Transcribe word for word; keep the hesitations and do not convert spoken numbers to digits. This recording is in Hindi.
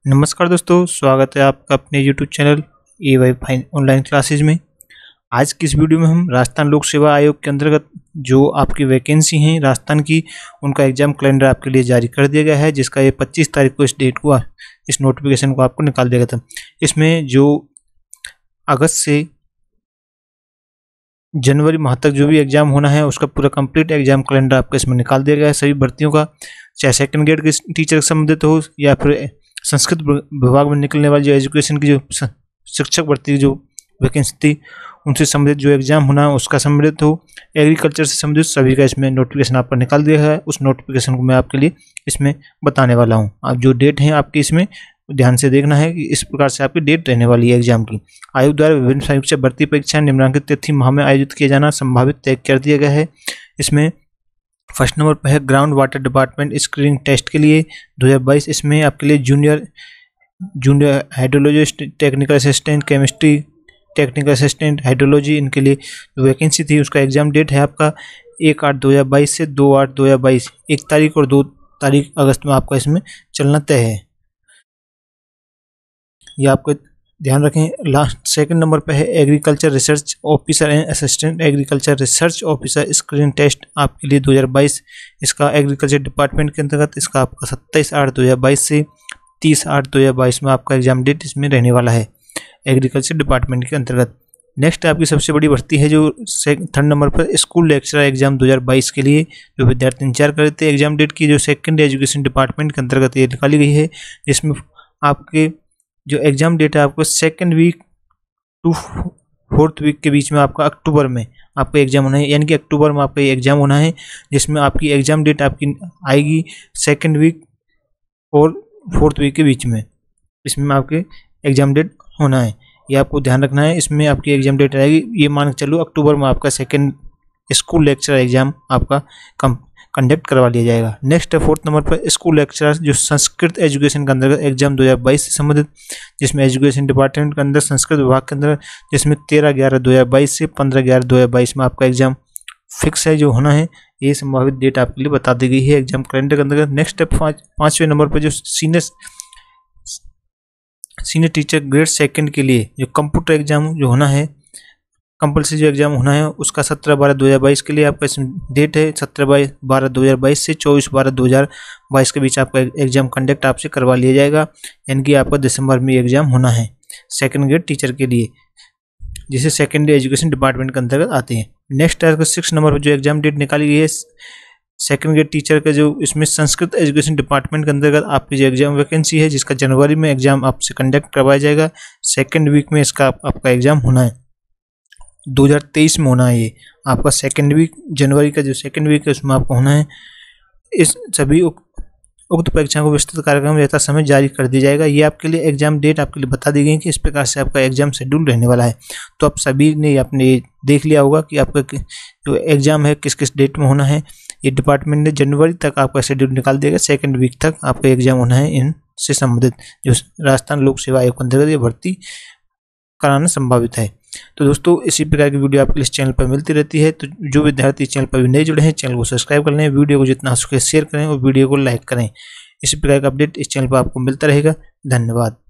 नमस्कार दोस्तों, स्वागत है आपका अपने YouTube channel A Y fine online classes में। आज की इस वीडियो में हम राजस्थान लोक सेवा आयोग के अंतर्गत जो आपकी वैकेंसी हैं राजस्थान की, उनका एग्जाम कैलेंडर आपके लिए जारी कर दिया गया है, जिसका ये पच्चीस तारीख को इस डेट को इस नोटिफिकेशन को आपको निकाल दिया गया था। इसमें जो अगस्त से जनवरी माह तक जो भी एग्जाम होना है उसका पूरा कंप्लीट एग्जाम कैलेंडर आपका इसमें निकाल दिया गया है सभी भर्तियों का, चाहे सेकंड ग्रेड के टीचर से संबंधित हो या फिर संस्कृत विभाग में निकलने वाली जो एजुकेशन की जो शिक्षक भर्ती की जो वैकेंसी थी उनसे संबंधित जो एग्जाम होना है उसका संबंधित हो, एग्रीकल्चर से संबंधित सभी का इसमें नोटिफिकेशन आपका निकाल दिया है। उस नोटिफिकेशन को मैं आपके लिए इसमें बताने वाला हूँ। आप जो डेट है आपकी इसमें ध्यान से देखना है कि इस प्रकार से आपकी डेट रहने वाली है एग्जाम की। आयोग द्वारा विभिन्न संयुक्त भर्ती परीक्षाएं निम्नलिखित तिथि माह में आयोजित किया जाना संभावित तय कर दिया गया है। इसमें फर्स्ट नंबर पर है ground water department screening test के लिए दो हज़ार बाईस। इसमें आपके लिए junior junior hydrologist, technical assistant chemistry, technical assistant hydrology, इनके लिए जो वैकेंसी थी उसका एग्जाम डेट है आपका एक आठ दो हज़ार बाईस से दो आठ दो हज़ार बाईस, एक तारीख और दो तारीख अगस्त में आपका इसमें चलना तय है। ये आपको ध्यान रखें। लास्ट सेकंड नंबर पे है agriculture research officer and assistant agriculture research officer screening test आपके लिए दो हज़ार बाईस। इसका एग्रीकल्चर डिपार्टमेंट के अंतर्गत इसका आपका सत्ताईस आठ दो हज़ार बाईस से तीस आठ दो हज़ार बाईस में आपका एग्जाम डेट इसमें रहने वाला है एग्रीकल्चर डिपार्टमेंट के अंतर्गत। नेक्स्ट आपकी सबसे बड़ी भर्ती है जो थर्ड नंबर पर स्कूल लेक्चरर एग्जाम दो हज़ार बाईस के लिए जो विद्यार्थी इंतजार कर रहे थे एग्जाम डेट की, जो सेकेंड एजुकेशन डिपार्टमेंट के अंतर्गत ये निकाली गई है। जिसमें आपके जो एग्जाम डेट है आपको second week to fourth week के बीच में आपका अक्टूबर में आपका एग्जाम होना है, यानी कि अक्टूबर में आपका एग्जाम होना है, जिसमें आपकी एग्जाम डेट आपकी आएगी सेकेंड वीक और फोर्थ वीक के बीच में। इसमें आपके एग्जाम डेट होना है, ये आपको ध्यान रखना है। इसमें आपकी एग्जाम डेट आएगी, ये मान के चलो अक्टूबर में आपका सेकेंड स्कूल लेक्चर एग्जाम आपका कम कंडक्ट करवा लिया जाएगा। नेक्स्ट है फोर्थ नंबर पर स्कूल लेक्चरर जो संस्कृत एजुकेशन के अंदर एग्जाम दो हज़ार बाईस से संबंधित, जिसमें एजुकेशन डिपार्टमेंट के अंदर संस्कृत विभाग के अंदर, जिसमें तेरह ग्यारह दो हज़ार बाईस से पंद्रह ग्यारह दो हज़ार बाईस में आपका एग्जाम फिक्स है जो होना है। ये संभावित डेट आपके लिए बता दी गई है एग्जाम कैलेंडर के अंतर्गत। नेक्स्ट है पाँच पाँचवें नंबर पर जो senior senior teacher grade second के लिए जो कंप्यूटर एग्जाम जो होना है, कंपल्सरी जो एग्जाम होना है उसका सत्रह बारह दो हज़ार बाईस के लिए आपका इसमें डेट है सत्रह बारह दो हज़ार बाईस से चौबीस बारह दो हज़ार बाईस के बीच आपका एग्जाम कंडक्ट आपसे करवा लिया जाएगा, यानी कि आपका दिसंबर में एग्जाम होना है सेकंड ग्रेड टीचर के लिए, जिसे सेकेंडरी एजुकेशन डिपार्टमेंट के अंतर्गत आते हैं। नेक्स्ट है सिक्स नंबर पर जो एग्जाम डेट निकाली गई है सेकंड ग्रेड टीचर का, जो इसमें संस्कृत एजुकेशन डिपार्टमेंट के अंतर्गत आपकी जो एग्जाम वैकेंसी है, जिसका जनवरी में एग्जाम आपसे कंडक्ट करवाया जाएगा, सेकेंड वीक में इसका आप, आपका एग्जाम होना है दो हज़ार तेईस में होना है। ये आपका सेकेंड वीक जनवरी का जो सेकेंड वीक है उसमें आपको होना है। इस सभी उक्त परीक्षाओं को विस्तृत कार्यक्रम यथा समय जारी कर दिया जाएगा। ये आपके लिए एग्जाम डेट आपके लिए बता दी गई कि इस प्रकार से आपका एग्जाम शेड्यूल रहने वाला है। तो आप सभी ने अपने देख लिया होगा कि आपका जो एग्जाम है किस किस डेट में होना है। ये डिपार्टमेंट ने जनवरी तक आपका शेड्यूल निकाल देगा, सेकेंड वीक तक आपका एग्जाम होना है इनसे संबंधित जो राजस्थान लोक सेवा आयोग के अंतर्गत ये भर्ती कराना संभावित है। तो दोस्तों इसी प्रकार की वीडियो आपके इस चैनल पर मिलती रहती है, तो जो विद्यार्थी चैनल पर भी नए जुड़े हैं चैनल को सब्सक्राइब कर लें, वीडियो को जितना हो सके शेयर करें और वीडियो को लाइक करें। इसी प्रकार का अपडेट इस चैनल पर आपको मिलता रहेगा। धन्यवाद।